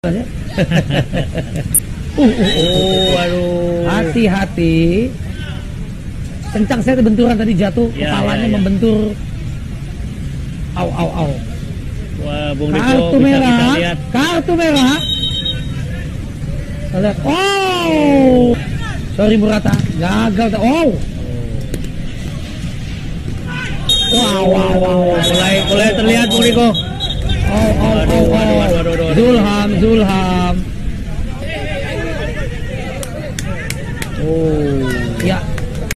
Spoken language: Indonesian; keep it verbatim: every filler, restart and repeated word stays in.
uh, uh, uh, waduh. Hati-hati. Kencang saya benturan tadi jatuh, ya, kepalanya ya, ya. membentur. Au, au, au. Wah, Bung kartu Riko, merah, bisa kita lihat. kartu merah. Kita lihat. Oh, sorry Murata, gagal. Oh, wow, wow, wow. Mulai, mulai terlihat Bung Riko. Oh, oh, oh, oh. Zulham, Zulham. Oh.